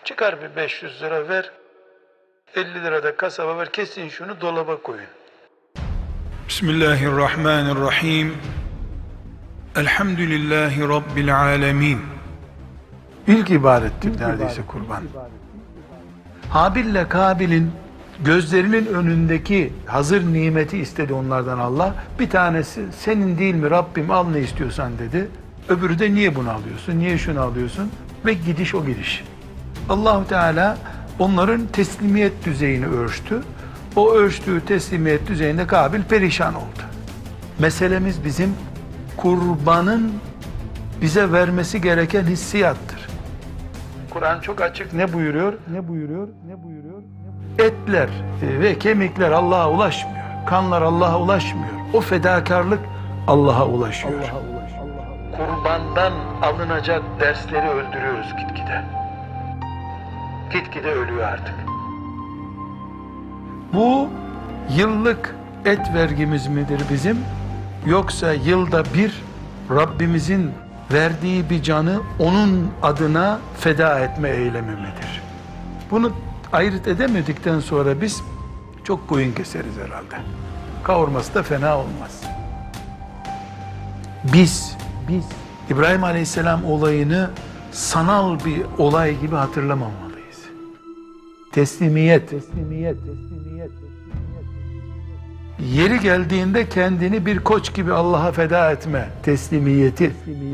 Çıkar bir 500 lira ver, 50 lira da kasaba ver, kesin şunu dolaba koyun. Bismillahirrahmanirrahim. Elhamdülillahi Rabbil alemin. İlk ibadettir neredeyse kurban. Habil'le Kabil'in gözlerinin önündeki hazır nimeti istedi onlardan Allah. Bir tanesi senin değil mi Rabbim, al ne istiyorsan dedi. Öbürü de niye bunu alıyorsun, niye şunu alıyorsun? Ve gidiş o gidiş. Allah-u Teala onların teslimiyet düzeyini ölçtü. O ölçtüğü teslimiyet düzeyinde Kabil perişan oldu. Meselemiz bizim kurbanın bize vermesi gereken hissiyattır. Kur'an çok açık ne buyuruyor? Ne buyuruyor? Ne buyuruyor? Etler ve kemikler Allah'a ulaşmıyor. Kanlar Allah'a ulaşmıyor. O fedakarlık Allah'a ulaşıyor. Kurbandan alınacak dersleri öldürüyoruz gitgide. Gitgide ölüyor artık. Bu yıllık et vergimiz midir bizim? Yoksa yılda bir Rabbimizin verdiği bir canı onun adına feda etme eylemi midir? Bunu ayırt edemedikten sonra biz çok koyun keseriz herhalde. Kavurması da fena olmaz. Biz İbrahim Aleyhisselam olayını sanal bir olay gibi hatırlamamalıyız. Teslimiyet. Yeri geldiğinde kendini bir koç gibi Allah'a feda etme teslimiyeti.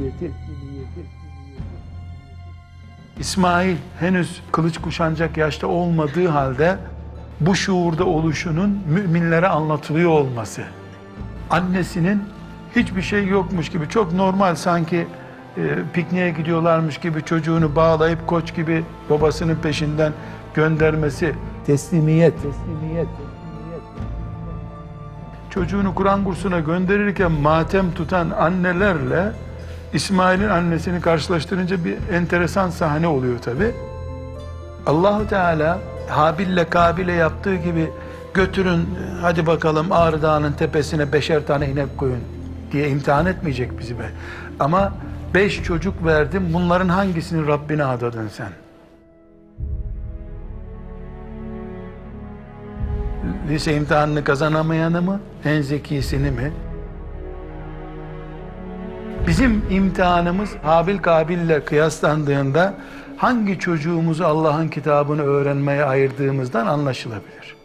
İsmail henüz kılıç kuşanacak yaşta olmadığı halde bu şuurda oluşunun müminlere anlatılıyor olması, annesinin hiçbir şey yokmuş gibi, çok normal sanki pikniğe gidiyorlarmış gibi çocuğunu bağlayıp koç gibi babasının peşinden göndermesi, teslimiyet. Çocuğunu Kur'an kursuna gönderirken matem tutan annelerle İsmail'in annesini karşılaştırınca bir enteresan sahne oluyor tabi. Allah-u Teala Habil'le Kabil'e yaptığı gibi götürün hadi bakalım Ağrı Dağı'nın tepesine 5'er tane inek koyun diye imtihan etmeyecek bizi be. Ama 5 çocuk verdim, bunların hangisini Rabbine adadın sen? Lise imtihanını kazanamayanı mı? En zekisini mi? Bizim imtihanımız Habil Kabil'le kıyaslandığında hangi çocuğumuzu Allah'ın kitabını öğrenmeye ayırdığımızdan anlaşılabilir.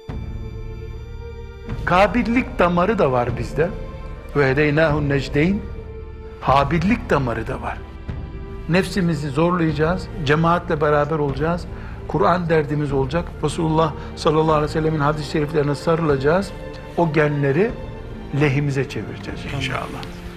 Kabillik damarı da var bizde. Ve hedeynâhun necdeyn. Habillik damarı da var. Nefsimizi zorlayacağız, cemaatle beraber olacağız. Kur'an derdimiz olacak. Resulullah sallallahu aleyhi ve sellemin hadis-i şeriflerine sarılacağız. O genleri lehimize çevireceğiz inşallah.